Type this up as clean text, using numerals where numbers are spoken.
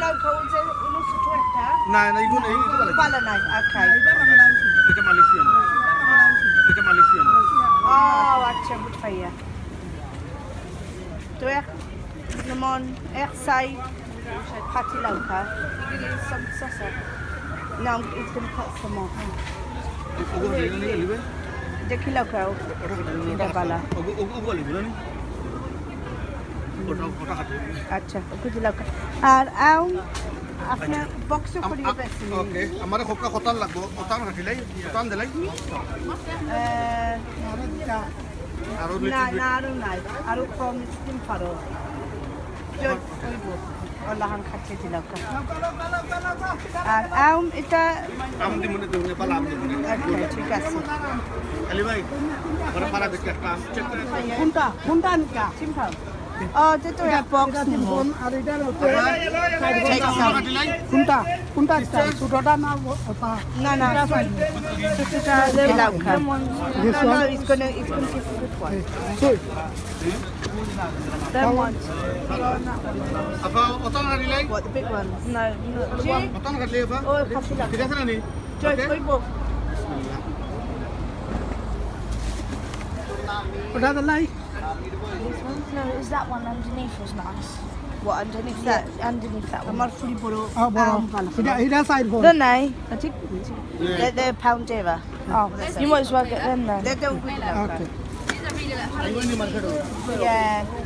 local je ulu sutueta. Nah, ibu Pala nai. Okay. Itu Malaysian. Itu Malaysian. Oh, acha but faya. Tu naman sai pati lauka. Ini some sasa. Now it's going to cut some more. Deki lauka. Ida bala. अच्छा कुछ लगा और आऊं अपने box को लिए पैसे okay हमारे खुद का खोतान लगो खोतान रख ले खोतान दे ले नारू नाई आरू प्रॉमिस टीम फारो जो Allah han khache dilaka আর আম এটা আম দি মনে দুনে পালা আম দি মনে আচ্ছা ঠিক আছে আলি ভাই বড় পারা দেখতে একটা আম চেক করে কোনটা নিকা simple itu ya box pun ada di dalam. Kunta sudah ada apa? Nah. Sudah dilakukan. No, it's gonna give good one. That one. Apa otak nak dilai? What the big one? No. Otak nak dilai apa? Oh, popular. Tidak sana ni. Joy, ibu. Udah ada lagi. No, is that one underneath was nice. What underneath that? Underneath that one. Amar fully boro. Tidak side phone. Don't I? They're pound java. Oh, you might as well get them then. They don't good. Okay. Yeah.